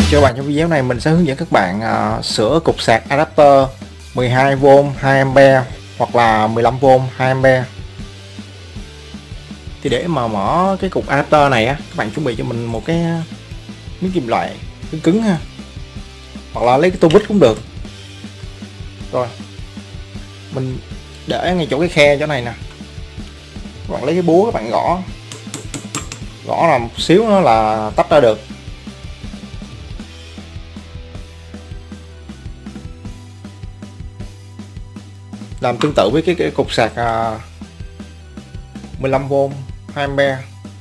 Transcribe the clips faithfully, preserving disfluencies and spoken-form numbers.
Cho bạn, trong video này mình sẽ hướng dẫn các bạn uh, sửa cục sạc adapter mười hai vôn hai am-pe hoặc là mười lăm vôn hai am-pe. Thì để mà mở cái cục adapter này á, các bạn chuẩn bị cho mình một cái miếng kim loại cứng cứng ha, hoặc là lấy cái tô vít cũng được. Rồi mình để ngay chỗ cái khe chỗ này nè, các bạn lấy cái búa các bạn gõ gõ là một xíu nó là tách ra được. Làm tương tự với cái, cái cục sạc à, mười lăm vôn hai am-pe.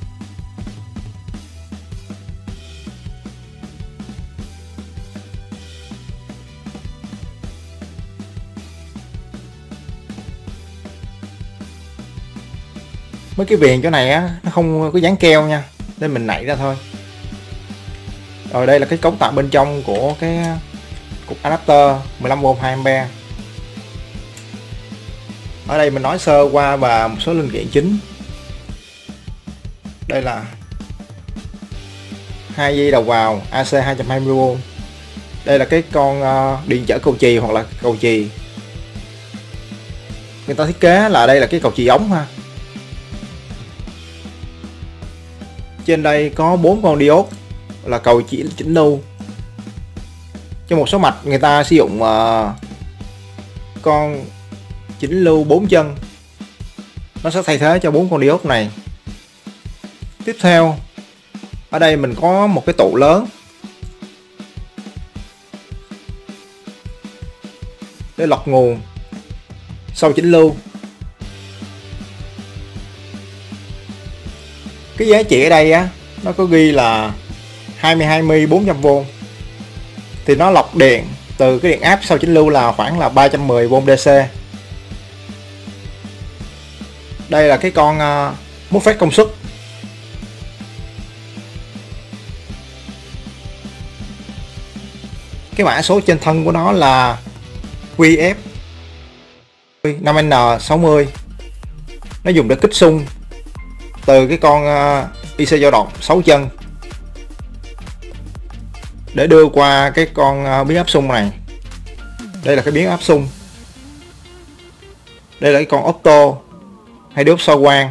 Mấy cái viền chỗ này á, nó không có dán keo nha, nên mình nảy ra thôi. Rồi đây là cái cấu tạo bên trong của cái cục adapter mười lăm vôn hai am-pe. Ở đây mình nói sơ qua và một số linh kiện chính. Đây là hai dây đầu vào a xê hai trăm hai mươi vôn. Đây là cái con uh, điện trở cầu chì hoặc là cầu chì. Người ta thiết kế là đây là cái cầu chì ống ha. Trên đây có bốn con diode là cầu chỉ chỉnh lưu. Trong một số mạch người ta sử dụng uh, con chỉnh lưu bốn chân, nó sẽ thay thế cho bốn con diode này. Tiếp theo ở đây mình có một cái tụ lớn để lọc nguồn sau chỉnh lưu. Cái giá trị ở đây á, nó có ghi là hai mươi hai mi bốn trăm vôn, thì nó lọc điện từ cái điện áp sau chỉnh lưu là khoảng là ba trăm mười vôn đê xê. Đây là cái con uh, MOSFET công suất. Cái mã số trên thân của nó là quy ép năm N sáu mươi. Nó dùng để kích xung từ cái con uh, i xê dao động sáu chân để đưa qua cái con uh, biến áp xung này. Đây là cái biến áp xung. Đây là cái con opto hay diode sao quang.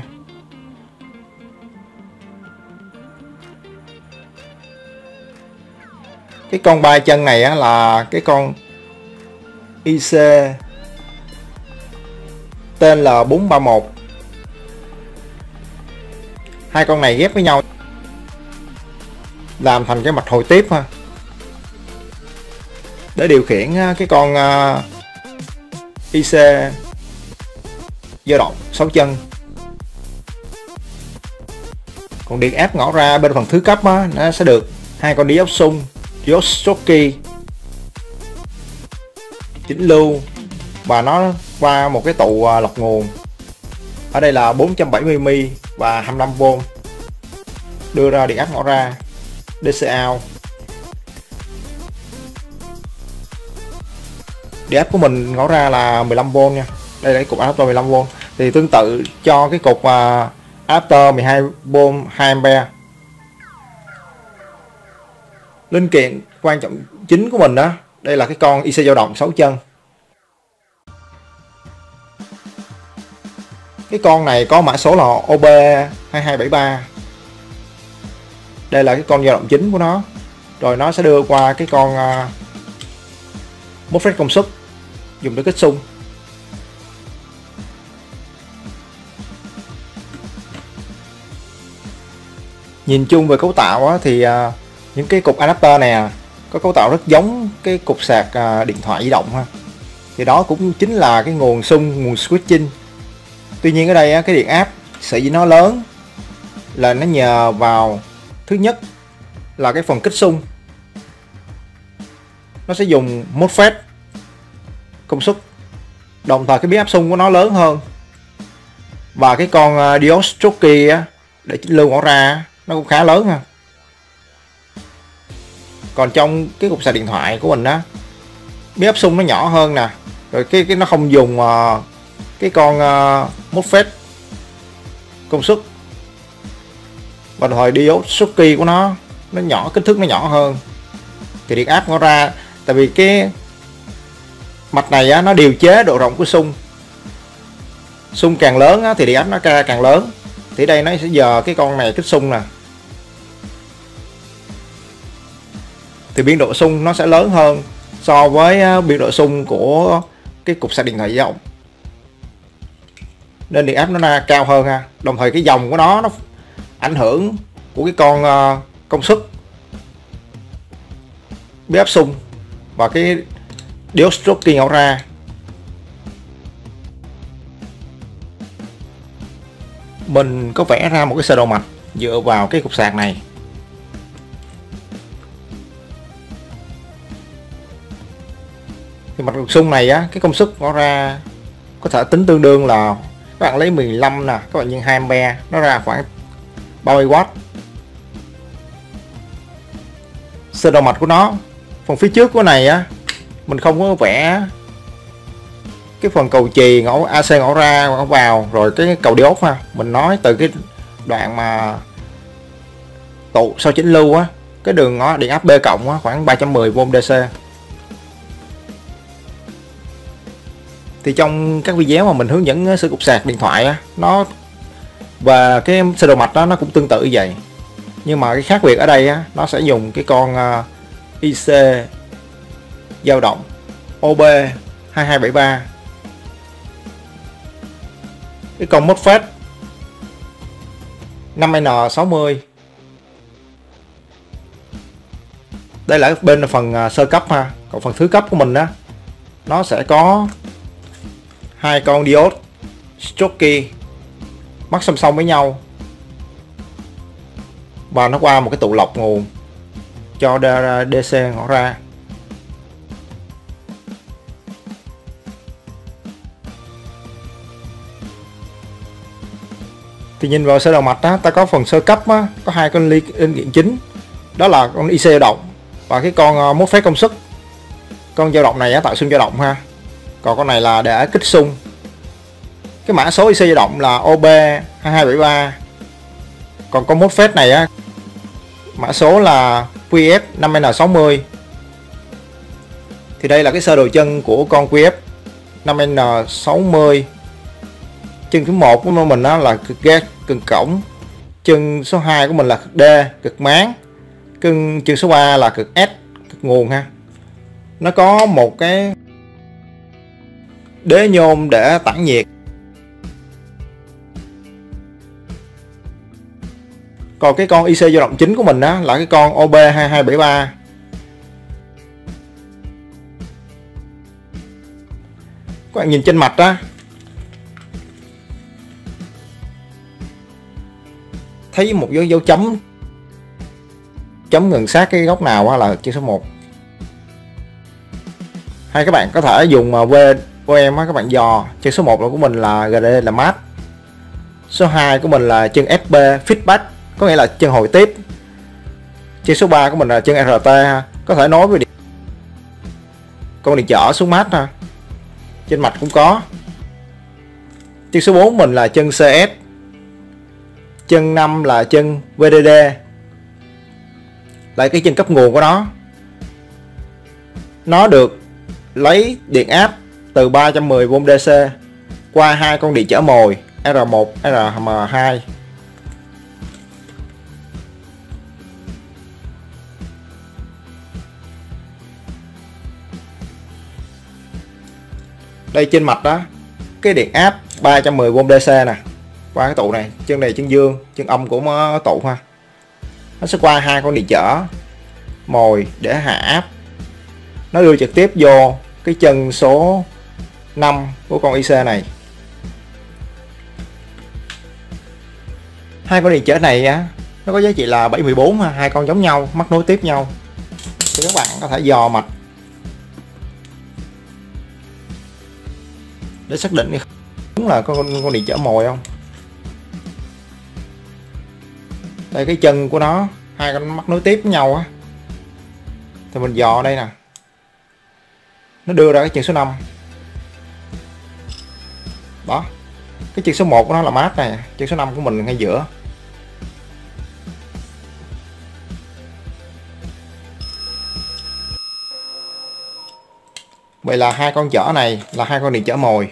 Cái con ba chân này á, là cái con i xê tên là bốn ba một. Hai con này ghép với nhau làm thành cái mạch hồi tiếp ha, để điều khiển cái con uh, i xê dao động sáu chân. Còn điện áp ngõ ra bên phần thứ cấp á, nó sẽ được hai con diode xung, diode Schottky chỉnh lưu, và nó qua một cái tụ lọc nguồn. Ở đây là bốn trăm bảy mươi mi và hai mươi lăm vôn, đưa ra điện áp ngõ ra đê xê out. Điện áp của mình ngõ ra là mười lăm vôn nha. Đây là cái cục adapter mười lăm vôn. Thì tương tự cho cái cục uh, adapter mười hai vôn hai am-pe. Linh kiện quan trọng chính của mình đó, đây là cái con i xê dao động sáu chân. Cái con này có mã số là O B hai hai bảy ba. Đây là cái con dao động chính của nó. Rồi nó sẽ đưa qua cái con uh, MOSFET công suất dùng để kích xung. Nhìn chung về cấu tạo á, thì uh, những cái cục adapter này có cấu tạo rất giống cái cục sạc uh, điện thoại di động ha. Thì đó cũng chính là cái nguồn xung, nguồn switching. Tuy nhiên ở đây á, cái điện áp sở dĩ nó lớn là nó nhờ vào thứ nhất là cái phần kích xung. Nó sẽ dùng MOSFET công suất, đồng thời cái biến áp xung của nó lớn hơn, và cái con uh, diode Schottky á, để chỉnh lưu ngõ ra nó cũng khá lớn ha. Còn trong cái cục sạc điện thoại của mình á, biến áp xung nó nhỏ hơn nè, rồi cái cái nó không dùng uh, cái con uh, MOSFET công suất, và thời diode Schottky của nó nó nhỏ, kích thước nó nhỏ hơn. thì điện áp nó ra, tại vì cái mạch này á, nó điều chế độ rộng của xung. Xung càng lớn á, thì điện áp nó ra càng lớn. Thì đây nó sẽ giờ cái con này kích xung nè, thì biên độ xung nó sẽ lớn hơn so với biên độ xung của cái cục sạc điện thoại di động, nên điện áp nó ra cao hơn ha. Đồng thời cái dòng của nó nó ảnh hưởng của cái con uh, công suất biến áp xung và cái diode stroking ổ ra. Mình có vẽ ra một cái sơ đồ mạch dựa vào cái cục sạc này. Thì mặt cục xung này á, cái công suất nó ra có thể tính tương đương là các bạn lấy mười lăm nè, các bạn nhân hai ampe, nó ra khoảng ba mươi oát. Sơ đồ mạch của nó, phần phía trước của này á, mình không có vẽ cái phần cầu chì ngõ a xê ngõ ra ngõ vào rồi cái cầu diode ha. Mình nói từ cái đoạn mà tụ sau chỉnh lưu á, cái đường ngõ điện áp B cộng á, khoảng ba trăm mười vôn đê xê. Thì trong các video mà mình hướng dẫn sử cục sạc điện thoại á, nó và cái sơ đồ mạch đó nó cũng tương tự như vậy. Nhưng mà cái khác biệt ở đây á, nó sẽ dùng cái con uh, i xê dao động O B hai hai bảy ba, cái con MOSFET năm N sáu mươi. Đây là bên phần uh, sơ cấp ha. Còn phần thứ cấp của mình á, nó sẽ có hai con diode Schottky mắc song song với nhau, và nó qua một cái tụ lọc nguồn cho đê xê ngõ ra. Thì nhìn vào sơ đồ mạch á, ta có phần sơ cấp á, có hai con linh kiện chính, đó là con i xê dao động và cái con MOSFET công suất. Con dao động này á, tạo xung dao động ha, còn con này là để kích xung. Cái mã số i xê dao động là O B hai hai bảy ba, còn con MOSFET này á, mã số là Q F năm N sáu mươi. Thì đây là cái sơ đồ chân của con Q F năm N sáu mươi. Chân thứ một của mình đó là cực gác, cực cổng. Chân số hai của mình là cực D, cực máng. Chân chân số ba là cực S, cực nguồn ha. Nó có một cái đế nhôm để tản nhiệt. Còn cái con i xê dao động chính của mình á, là cái con O B hai hai bảy ba. Các bạn nhìn trên mạch á, thấy một dấu dấu chấm chấm gần sát cái góc nào á, là chân số một. Hay các bạn có thể dùng V của em á, các bạn dò chân số một của mình là G D là mát, số hai của mình là chân F B feedback, có nghĩa là chân hồi tiếp. Chân số ba của mình là chân R T ha, có thể nối với điện con điện trở xuống mát ha. Trên mạch cũng có. Chân số bốn của mình là chân C S. Chân năm là chân V D D, lại cái chân cấp nguồn của nó. Nó được lấy điện áp từ ba trăm mười vôn đê xê qua hai con điện trở mồi R một, R M hai. Đây trên mạch đó, cái điện áp ba trăm mười vôn đê xê nè, qua cái tụ này, chân này chân dương, chân âm của tụ ha. Nó sẽ qua hai con điện trở mồi để hạ áp. Nó đưa trực tiếp vô cái chân số năm của con i xê này. Hai con điện trở này á, nó có giá trị là bảy mươi bốn ha, hai con giống nhau, mắc nối tiếp nhau. Thì các bạn có thể dò mạch để xác định đúng là con con điện trở mồi không. Đây cái chân của nó, hai con mắc nối tiếp với nhau á, thì mình dò đây nè, nó đưa ra cái chân số năm đó. Cái chân số một của nó là mát này, chân số năm của mình ngay giữa. Vậy là hai con chở này là hai con điện chở mồi.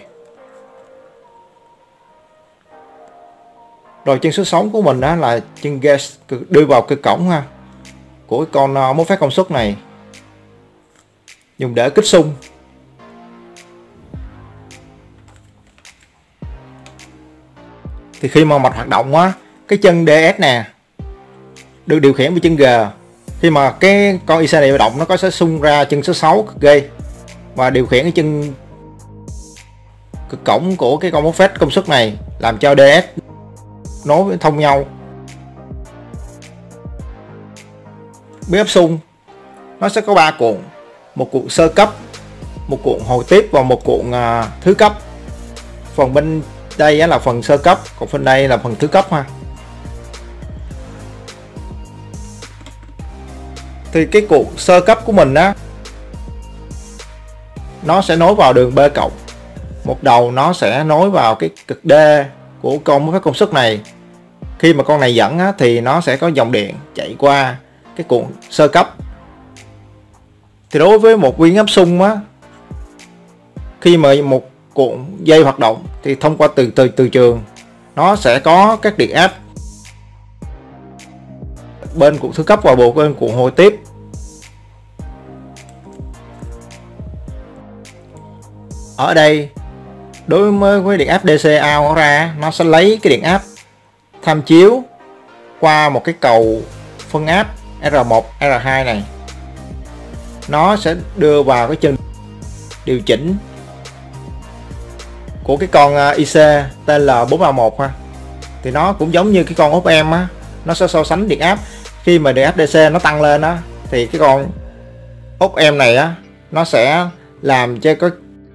Rồi chân số sáu của mình đó là chân gate đưa vào cái cổng ha của cái con uh, MOSFET công suất này, dùng để kích xung. Thì khi mà mạch hoạt động á, cái chân đê ét nè được điều khiển với chân G. Khi mà cái con i xê này hoạt động, nó có sẽ xung ra chân số sáu cực gây và điều khiển cái chân cực cổng của cái con MOSFET công suất này, làm cho đê ét nối thông nhau. Biến áp xung nó sẽ có ba cuộn, một cuộn sơ cấp, một cuộn hồi tiếp và một cuộn uh, thứ cấp. Phần bên đây là phần sơ cấp, còn phần đây là phần thứ cấp ha. Thì cái cuộn sơ cấp của mình á, nó sẽ nối vào đường B cộng. Một đầu nó sẽ nối vào cái cực D của con MOSFET công suất này. Khi mà con này dẫn á, thì nó sẽ có dòng điện chạy qua cái cuộn sơ cấp. Thì đối với một viên áp xung á, khi mà một cuộn dây hoạt động thì thông qua từ từ từ trường, nó sẽ có các điện áp bên cuộn thứ cấp và bộ bên cuộn hồi tiếp. Ở đây đối với điện áp đê xê out ra, nó sẽ lấy cái điện áp tham chiếu qua một cái cầu phân áp R một, R hai này, nó sẽ đưa vào cái chân điều chỉnh của cái con i xê T L bốn ba một ha. Thì nó cũng giống như cái con op amp á, nó sẽ so sánh điện áp. Khi mà điện áp đê xê nó tăng lên á, thì cái con op amp này á, nó sẽ làm cho cái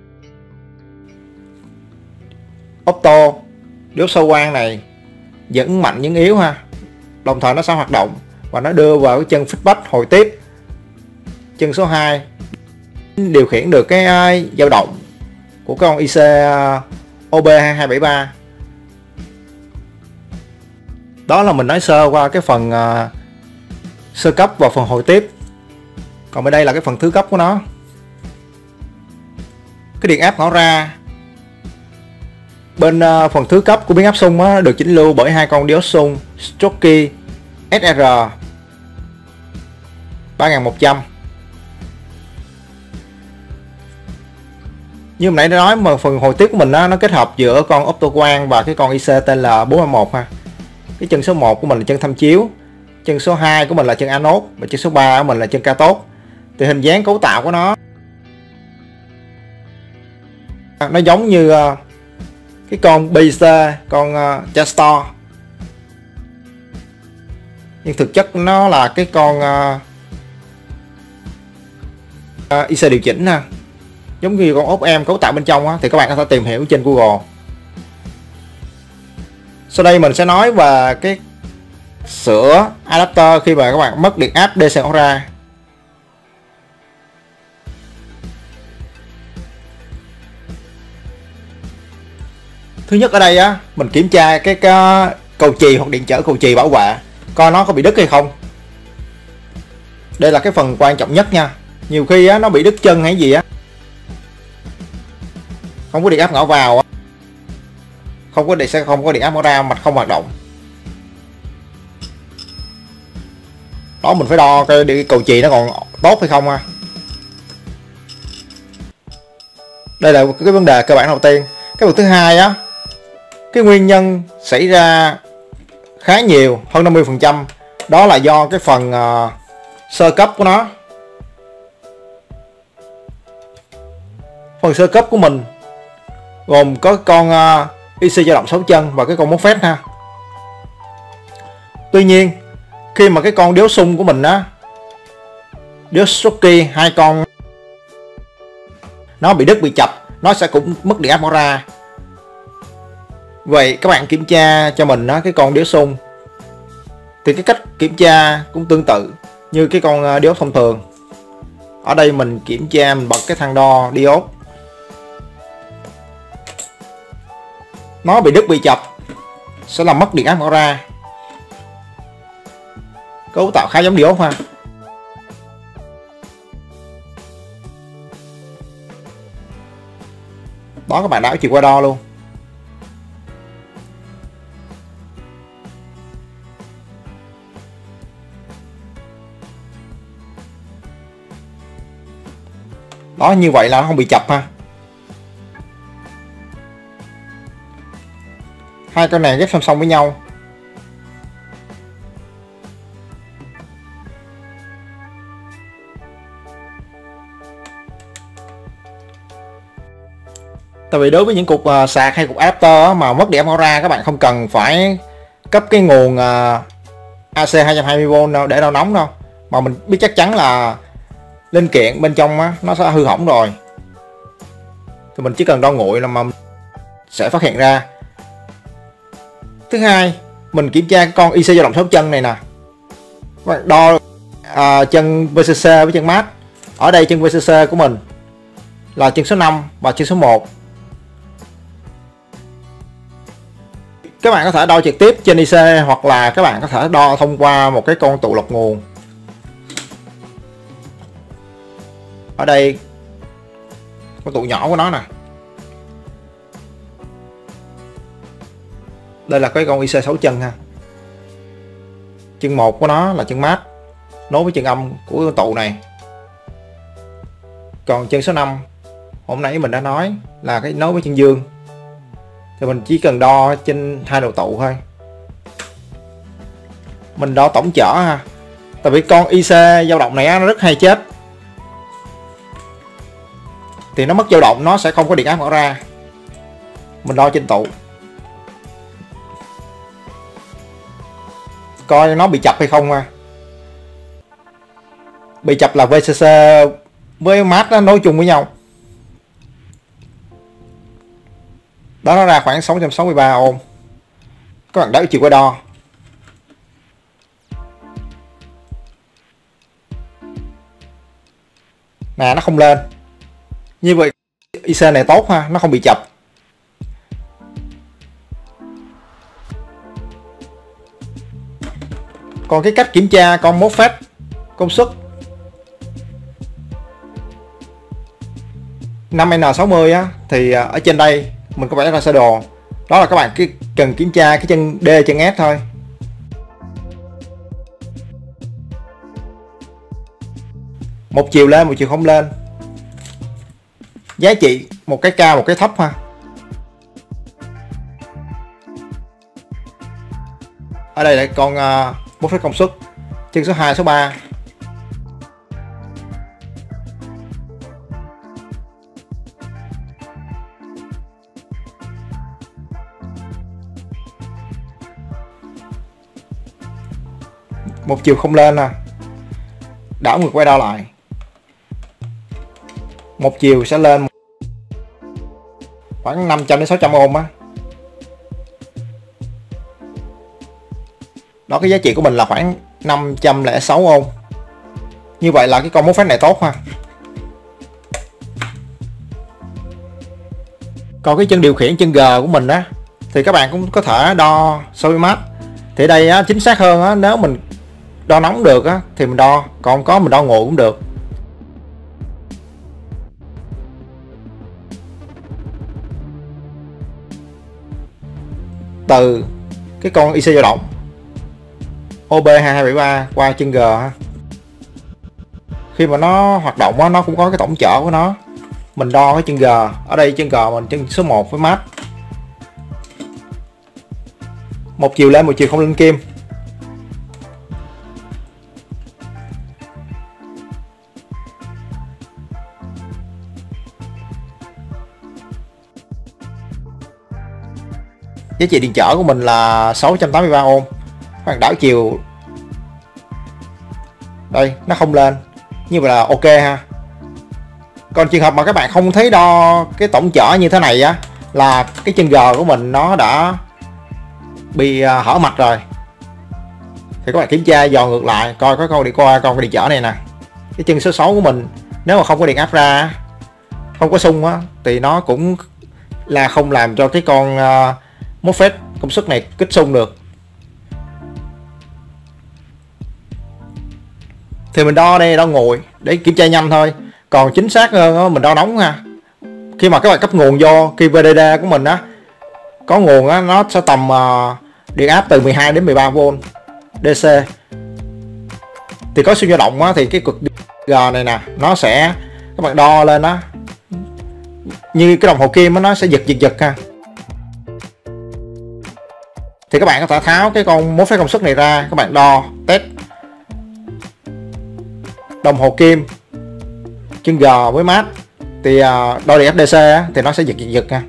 opto điếu sâu quang này dẫn mạnh những yếu ha. Đồng thời nó sẽ hoạt động và nó đưa vào cái chân feedback hồi tiếp, chân số hai, điều khiển được cái uh, dao động của con i xê uh, O B hai hai bảy ba. Đó là mình nói sơ qua cái phần uh, sơ cấp và phần hồi tiếp. Còn bên đây là cái phần thứ cấp của nó. Cái điện áp nó ra bên uh, phần thứ cấp của biến áp xung á, được chỉnh lưu bởi hai con diode xung Schottky S R ba nghìn một trăm. Như hồi nãy đã nói, mà phần hồi tiếp của mình á, nó kết hợp giữa con opto quang và cái con i xê T L bốn ba một ha. Cái chân số một của mình là chân tham chiếu, chân số hai của mình là chân anode và chân số ba của mình là chân cathode. Thì hình dáng cấu tạo của nó nó giống như uh, cái con bê xê, con uh, Jastor, nhưng thực chất nó là cái con uh, uh, i xê điều chỉnh ha, giống như con op amp cấu tạo bên trong á, thì các bạn có thể tìm hiểu trên Google. Sau đây mình sẽ nói về cái sửa adapter khi mà các bạn mất điện áp đê xê ra. Thứ nhất ở đây á, mình kiểm tra cái, cái cầu chì hoặc điện trở cầu chì bảo vệ coi nó có bị đứt hay không. Đây là cái phần quan trọng nhất nha. Nhiều khi á, nó bị đứt chân hay gì á, không có điện áp ngõ vào, không có điện sẽ không có điện áp ngõ ra, mạch không hoạt động. Đó, mình phải đo cái, cái cầu chì nó còn tốt hay không ha. Đây là cái vấn đề cơ bản đầu tiên. Cái việc thứ hai á, cái nguyên nhân xảy ra khá nhiều, hơn năm mươi phần trăm, đó là do cái phần uh, sơ cấp của nó. Phần sơ cấp của mình gồm có con uh, i xê dao động sáu chân và cái con MOSFET ha. Tuy nhiên khi mà cái con điếu xung của mình á, điếu Schottky, hai con nó bị đứt bị chập, nó sẽ cũng mất điện áp mở ra. Vậy các bạn kiểm tra cho mình á, cái con điếu xung thì cái cách kiểm tra cũng tương tự như cái con diode thông thường. Ở đây mình kiểm tra, mình bật cái thang đo diode, nó bị đứt bị chập sẽ làm mất điện áp mở ra. Cấu tạo khá giống diode ha. Đó, các bạn đảo chiều qua đo luôn. Đó, như vậy là nó không bị chập ha. Hai con này ghép song song với nhau. Tại vì đối với những cục uh, sạc hay cục adapter mà mất điểm ra, các bạn không cần phải cấp cái nguồn uh, a xê hai trăm hai mươi vôn đâu để đo nóng đâu, mà mình biết chắc chắn là linh kiện bên trong á, nó sẽ hư hỏng rồi, thì mình chỉ cần đo nguội là mà sẽ phát hiện ra. Thứ hai, mình kiểm tra con i xê dao động sáu chân này nè, các bạn đo uh, chân vê xê xê với chân mát. Ở đây chân vê xê xê của mình là chân số năm và chân số một. Các bạn có thể đo trực tiếp trên i xê, hoặc là các bạn có thể đo thông qua một cái con tụ lọc nguồn. Ở đây con tụ nhỏ của nó nè. Đây là cái con i xê sáu chân ha. Chân một của nó là chân mát nối với chân âm của con tụ này. Còn chân số năm hôm nãy mình đã nói là cái nối với chân dương, thì mình chỉ cần đo trên hai đầu tụ thôi. Mình đo tổng chở ha. Tại vì con i xê dao động này nó rất hay chết, thì nó mất dao động nó sẽ không có điện áp mở ra. Mình đo trên tụ coi nó bị chập hay không ha. Bị chập là vê xê xê với mát nó nối chung với nhau. Đó, nó ra khoảng sáu trăm sáu mươi ba ohm. Các bạn đảo chiều qua đo. Nè, nó không lên. Như vậy i xê này tốt ha, nó không bị chập. Còn cái cách kiểm tra con MOSFET công suất năm N sáu mươi á, thì ở trên đây mình có vẽ ra sơ đồ. Đó là các bạn cái cần kiểm tra cái chân D chân S thôi. Một chiều lên, một chiều không lên. Giá trị một cái cao, một cái thấp ha. Ở đây là con uh, MOSFET công suất chân số hai, số ba. Một chiều không lên nè. Đảo ngược quay đo lại. Một chiều sẽ lên khoảng năm trăm đến sáu trăm ohm á. Đó, cái giá trị của mình là khoảng năm trăm lẻ sáu ohm. Như vậy là cái con MOSFET này tốt ha. Còn cái chân điều khiển chân G của mình á, thì các bạn cũng có thể đo so với mát. Thì đây á, chính xác hơn á, nếu mình đo nóng được á thì mình đo, còn có mình đo nguội cũng được. Từ cái con i xê dao động O B hai hai bảy ba qua chân G ha. Khi mà nó hoạt động á, nó cũng có cái tổng chở của nó. Mình đo cái chân G, ở đây chân G mình chân số một với mát. Một chiều lên, một chiều không lên kim. Giá trị điện trở của mình là sáu trăm tám mươi ba ohm. Các bạn đảo chiều. Đây, nó không lên. Như vậy là ok ha. Còn trường hợp mà các bạn không thấy đo cái tổng chở như thế này á, là cái chân G của mình nó đã bị hở mạch rồi. Thì các bạn kiểm tra dò ngược lại coi có con đi qua con điện trở này nè. Cái chân số sáu của mình nếu mà không có điện áp ra, không có xung á, thì nó cũng là không làm cho cái con uh, MOSFET công suất này kích xung được. Thì mình đo đây, đo nguội để kiểm tra nhanh thôi. Còn chính xác hơn đó, mình đo nóng ha. khi mà các bạn cấp nguồn vô cái vê đê đê của mình á, có nguồn á, nó sẽ tầm uh, điện áp từ mười hai đến mười ba vôn đê xê. Thì có siêu dao động á, thì cái cực G này nè nó sẽ, các bạn đo lên đó như cái đồng hồ kim á, nó sẽ giật giật giật ha. Thì các bạn có thể tháo cái con mốt phép công suất này ra, các bạn đo test đồng hồ kim chân G với mát, thì uh, đo điện áp đê xê á, thì nó sẽ giật giật giật ha.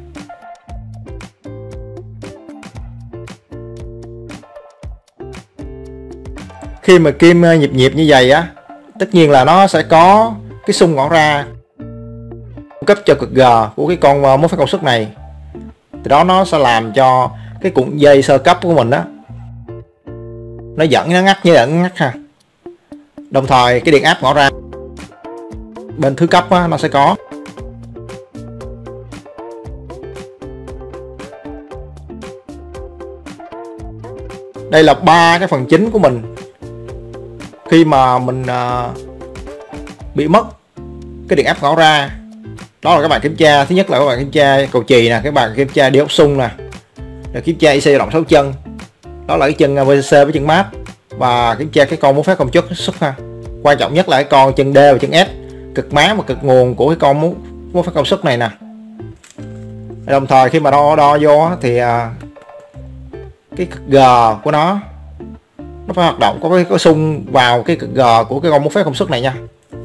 Khi mà kim nhịp nhịp như vậy á, tất nhiên là nó sẽ có cái xung ngõ ra cung cấp cho cực G của cái con mốt phép công suất này. Thì đó nó sẽ làm cho cái cuộn dây sơ cấp của mình á, nó dẫn nó ngắt như là nó ngắt ha. Đồng thời cái điện áp ngõ ra bên thứ cấp á, nó sẽ có. Đây là ba cái phần chính của mình khi mà mình uh, bị mất cái điện áp ngõ ra. Đó là các bạn kiểm tra, thứ nhất là các bạn kiểm tra cầu chì nè, các bạn kiểm tra diode xung nè, để kiểm tra i xê dao động sáu chân, đó là cái chân vê xê với chân mát, và kiểm tra cái con mốt phép công suất ha. Quan trọng nhất là cái con chân D và chân S, cực mát và cực nguồn của cái con mốt phép công suất này nè. Đồng thời khi mà đo đo vô thì uh, cái cực G của nó nó phải hoạt động, có cái có xung vào cái cực G của cái con mốt phép công suất này nha.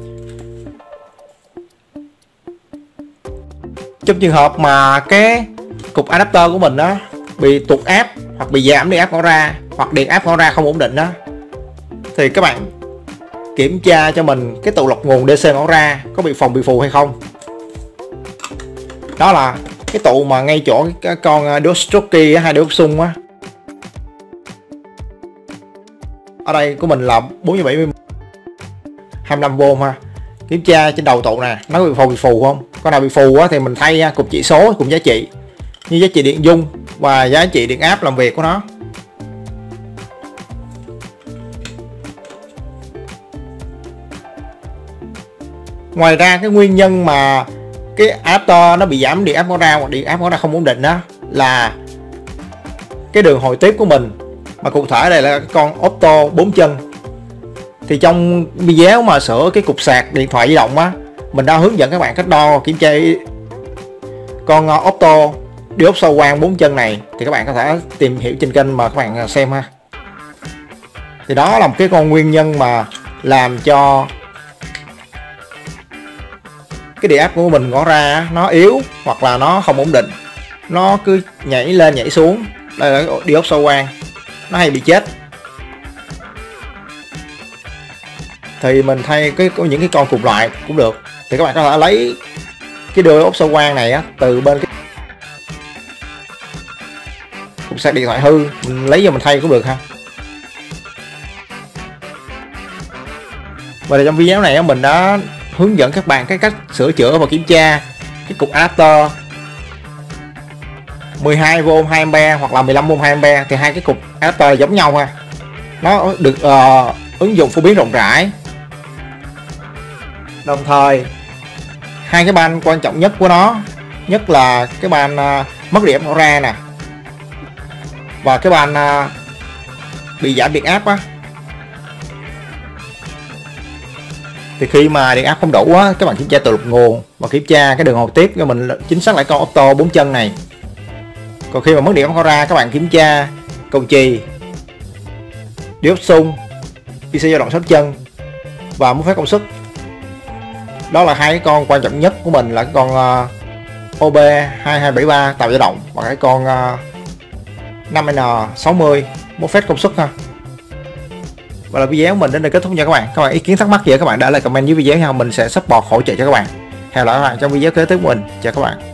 Trong trường hợp mà cái cục adapter của mình đó bị tụt áp hoặc bị giảm điện áp ngõ ra, hoặc điện áp ngõ ra không ổn định đó, thì các bạn kiểm tra cho mình cái tụ lọc nguồn đê xê ngõ ra có bị phồng bị phù hay không. Đó là cái tụ mà ngay chỗ cái con diode Schottky hay diode xung á. Ở đây của mình là bốn trăm bảy mươi hai mươi lăm vôn ha. Kiểm tra trên đầu tụ nè, nó bị phù bị phù không? Con nào bị phù á, thì mình thay cục chỉ số cùng giá trị, như giá trị điện dung và giá trị điện áp làm việc của nó. Ngoài ra cái nguyên nhân mà cái adapter nó bị giảm điện áp ngõ ra hoặc điện áp ngõ ra không ổn định đó là cái đường hồi tiếp của mình, mà cụ thể đây là cái con Opto bốn chân. Thì trong video mà sửa cái cục sạc điện thoại di động á, mình đã hướng dẫn các bạn cách đo kiểm tra con Opto diode sao quang bốn chân này, thì các bạn có thể tìm hiểu trên kênh mà các bạn xem ha. Thì đó là một cái con nguyên nhân mà làm cho cái điện áp của mình ngõ ra nó yếu hoặc là nó không ổn định, nó cứ nhảy lên nhảy xuống. Đây là cái diode sao quang, nó hay bị chết. Thì mình thay cái có những cái con cùng loại cũng được. Thì các bạn có thể lấy cái diode sao quang này á, từ bên cái cục sạc điện thoại hư, mình lấy vô mình thay cũng được ha. Và trong video này mình đã hướng dẫn các bạn cái cách sửa chữa và kiểm tra cái cục adapter mười hai vôn hai ampe hoặc là mười lăm vôn hai ampe. Thì hai cái cục adapter giống nhau ha, nó được uh, ứng dụng phổ biến rộng rãi. Đồng thời hai cái van quan trọng nhất của nó, nhất là cái van uh, mất điện áp ngõ ra nè, và cái van uh, bị giảm điện áp á, thì khi mà điện áp không đủ á, các bạn kiểm tra từ lục nguồn và kiểm tra cái đường hồi tiếp cho mình chính xác lại con Opto bốn chân này. Còn khi mà mất điện áp ngõ ra, các bạn kiểm tra cầu chì, diode xung, i xê dao động sáu chân và mốt phép công suất. Đó là hai cái con quan trọng nhất của mình, là cái con uh, O B hai hai bảy ba tạo dao động và cái con uh, năm N sáu mươi mốt phép công suất ha. Và là video của mình đến đây kết thúc nha các bạn. Các bạn ý kiến thắc mắc gì các bạn để lại comment dưới video nha, mình sẽ support hỗ trợ cho các bạn. Hẹn gặp lại các bạn trong video kế tiếp của mình. Chào các bạn.